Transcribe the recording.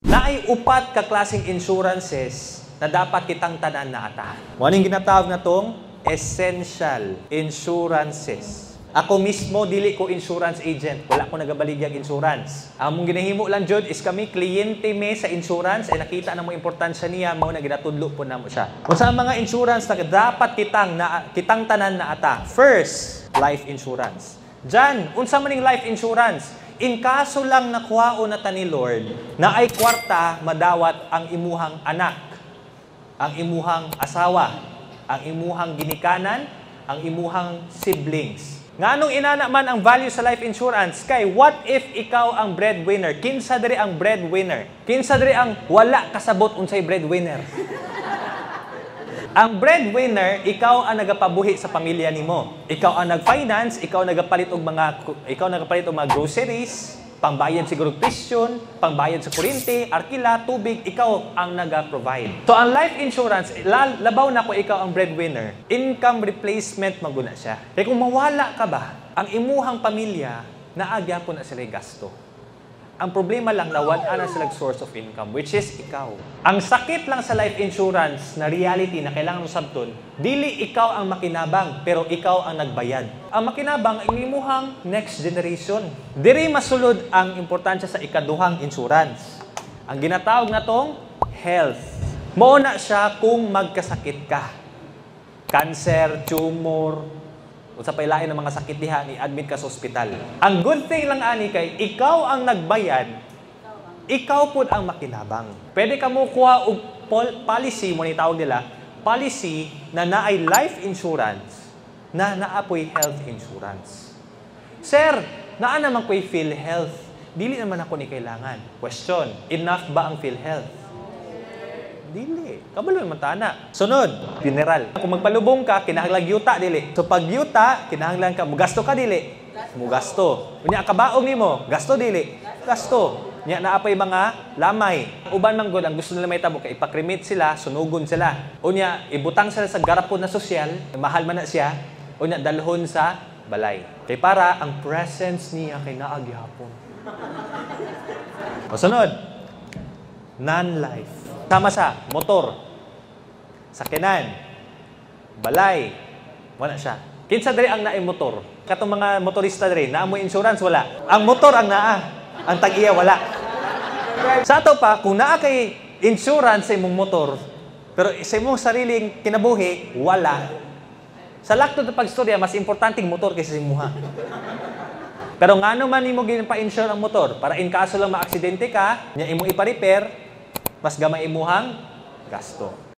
Naay upat ka klaseng insurances na dapat kitang tanan na ata. Waning ginatawag na tong essential insurances. Ako mismo, dili ko insurance agent. Wala ko nagabaligyag insurance. Ang mong ginahimo lang, Jod, is kami, kliyente me sa insurance, ay nakita na mo importansya niya, mo na ginatudlo po na mo siya. Kung sa mga insurance na dapat kitang tanan na ata. First, life insurance. Diyan, unsa maning life insurance? In kaso lang nakuhao na ta ni Lord, na ay kwarta madawat ang imuhang anak, ang imuhang asawa, ang imuhang ginikanan, ang imuhang siblings. Nga anong inana man ang value sa life insurance? Kay what if ikaw ang breadwinner? Kinsa diri ang breadwinner? Kinsa diri ang wala kasabot unsay breadwinner? Ang breadwinner, ikaw ang nagapabuhi sa pamilya nimo. Ikaw ang nag-finance, ikaw nagapalit og mga groceries, pangbayad siguro tuition, pangbayad sa kuryente, arkila, tubig, ikaw ang naga-provide. So ang life insurance, labaw na ko ikaw ang breadwinner, income replacement maguna siya. Kaya kung mawala ka ba, ang imuhang pamilya, naagya po na sila gasto. Ang problema lang na wala na silang source of income, which is ikaw. Ang sakit lang sa life insurance na reality na kailangan mo sabton, dili ikaw ang makinabang, pero ikaw ang nagbayad. Ang makinabang ang imuhang next generation. Diri masulod ang importansya sa ikaduhang insurance. Ang ginatawag na tong health. Mauna siya kung magkasakit ka. Cancer, tumor, o sa pailain ng mga sakit diha, i-admit ka sa ospital. Ang good thing lang ani kay ikaw ang nagbayad, ikaw pud ang makinabang. Pwede ka mo kuha og policy mo ni tawag nila, policy na naay life insurance na naapoy health insurance. Sir, naa naman ko'y PhilHealth. Dili naman ako ni kailangan. Question, enough ba ang PhilHealth? Dili. Kabalo naman tana. Sunod, funeral. Kung magpalubong ka, kinahanglang yuta, dili. So pag yuta, kinahanglang ka, mugasto ka, dili. Mugasto. Unya, kabaog nimo, gasto, dili. Gasto. Nya, naapay mga lamay. Uban man gud ang gusto nila may tabo, kay ipakremate sila, sunugon sila. Unya, ibutang sila sa garapon na sosyal, mahal man na siya. Unya, dalhon sa balay. Kay para, ang presence niya kay naagyapon. O sunod, non-life. Sama sa motor, sakyanan, balay, wala siya. Kinsa diri ang naay motor? Katong mga motorista diri, naa mo insurance, wala. Ang motor ang naa, ang tag-iya wala. Sa ato pa, kung naa kay insurance sa imong motor, pero sa imong sariling kinabuhi, wala. Sa lakto na pagstorya, mas importanteng motor kaysa sa imuha. Pero ngano man nimo ginapa-insure ang motor para in kaso lang maaksidente ka, nya imong ipa-repair, mas gamay imuhang gasto.